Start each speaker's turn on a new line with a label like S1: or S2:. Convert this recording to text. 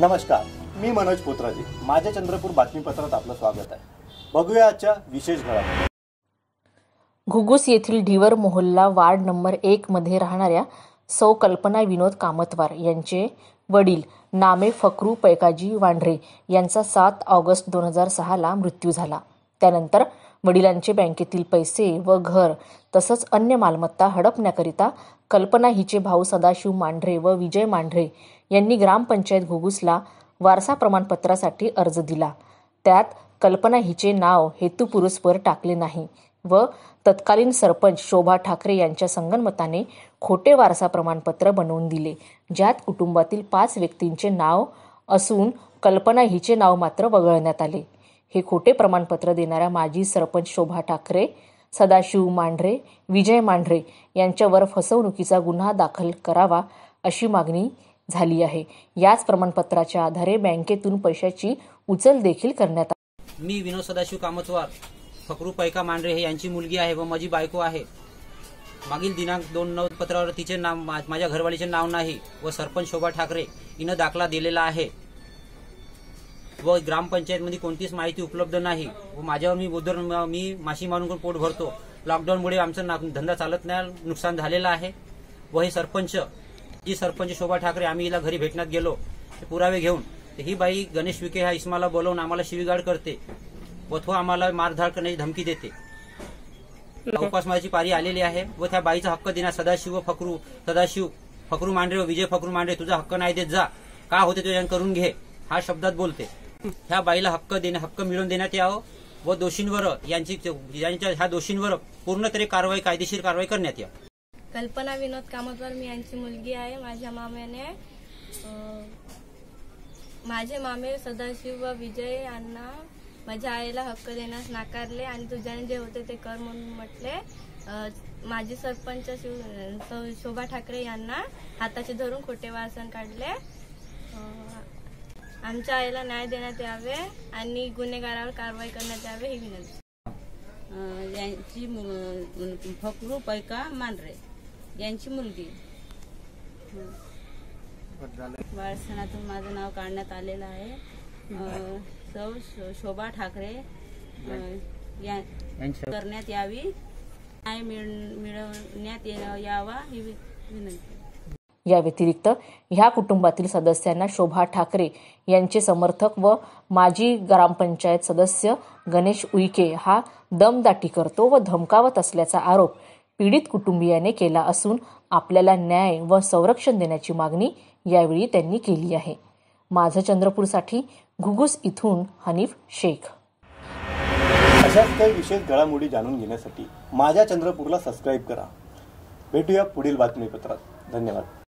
S1: नमस्कार, मी मनोज पोत्राजी. माझ्या चंद्रपूर बातमीपत्रात आपलं स्वागत आहे. बघूया आजच्या विशेष घडामोडी.
S2: घुगुस येथील ढिवर मोहल्ला वार्ड नंबर 1 मध्ये राहणाऱ्या सौ कल्पना विनोद कामतवार यांचे वडील नामे फकरू पैकाजी वांढरे यांचा 7 ऑगस्ट 2006 ला मृत्यू झाला. त्यानंतर वडिलांचे बँकेतील पैसे व घर तसंच अन्य मालमत्ता हडपण्याकरिता कल्पना हिचे भाऊ सदाशिव मांढरे व विजय मांढरे यांनी ग्रामपंचायत घुगुसला वारसा प्रमाणपत्रासाठी अर्ज दिला. त्यात कल्पना हिचे नाव हेतुपुरस्पर टाकले नाही व तत्कालीन सरपंच शोभा ठाकरे यांच्या संगनमताने खोटे वारसा प्रमाणपत्र बनवून दिले, ज्यात कुटुंबातील 5 व्यक्तींचे नाव असून कल्पना हिचे नाव मात्र वगळण्यात आले. हे खोटे प्रमाणपत्र देणाऱ्या माजी सरपंच शोभा ठाकरे, सदाशिव मांढरे, विजय मांढरे यांच्यावर फसवणुकीचा गुन्हा दाखल करावा अशी मागणी झाली आहे. याच प्रमाणपत्राच्या आधारे बँकेतून पैशाची उचल देखील करण्यात आली.
S3: मी विनोद सदाशिव कामतवार फकरू पैका मांढरे हे यांची मुलगी आहे व माझी बायको आहे. मागील दिनांक 2/9 पत्रावर तिचे नाव माझ्या घरवालीचे नाव नाही व सरपंच शोभा ठाकरे हिनं दाखला दिलेला आहे व ग्रामपंचायतमध्ये कोणतीच माहिती उपलब्ध नाही व माझ्यावर मी माशी मारून पोट भरतो. लॉकडाऊनमुळे आमचा धंदा चालत नाही, नुकसान झालेलं आहे व हे सरपंच शोभा ठाकरे आम्ही हिला घरी भेटण्यात गेलो पुरावे घेऊन. ही बाई गणेश विखे ह्या इस्माला बोलवून आम्हाला शिवीगाळ करते व तो आम्हाला मारधाड करण्याची धमकी देते. उपासमाराची पारी आलेली आहे व त्या बाईचा हक्क देण्यात सदाशिव फकरू मांढरे व विजय फकरू मांढरे तुझा हक्क नाही देत, जा का होते तुझ्या करून घे हा शब्दात बोलते. ह्या बाईला हक्क मिळवून देण्यात यावं व दोषींवर ह्या दोषींवर पूर्ण तरी कायदेशीर कारवाई करण्यात यावी.
S4: कल्पना विनोद कामतवार मी यांची मुलगी आहे. माझे मामे सदाशिव व विजय यांना माझ्या आईला हक्क देण्यास नाकारले आणि तुझ्याने जे होते ते कर म्हणून म्हटले. माजी सरपंच शोभा ठाकरे यांना हाताचे धरून खोटे वारसन काढले. आमच्या आईला न्याय देण्यात यावे आणि गुन्हेगारावर कारवाई करण्यात यावे ही विनंती.
S5: यांची फकरू पैका मांढरे यांची मुलगी. वारसनातून माझं नाव काढण्यात आलेलं आहे. सौ शोभा ठाकरे करण्यात यावी, न्याय मिळवण्यात यावा ही विनंती.
S2: या व्यतिरिक्त ह्या कुटुंबातील सदस्यांना शोभा ठाकरे यांचे समर्थक व माजी ग्रामपंचायत सदस्य गणेश उईके हा दमदाटी करतो व धमकावत असल्याचा आरोप पीडित कुटुंबियाने केला असून आपल्याला न्याय व संरक्षण देण्याची मागणी यावेळी त्यांनी केली आहे. माझं चंद्रपूरसाठी घुगुस इथून हनीफ शेख.
S1: अशाच काही विशेष घडामोडी जाणून घेण्यासाठी माझ्या चंद्रपूरला सबस्क्राईब करा. भेटूया पुढील बातमीपत्रात. धन्यवाद.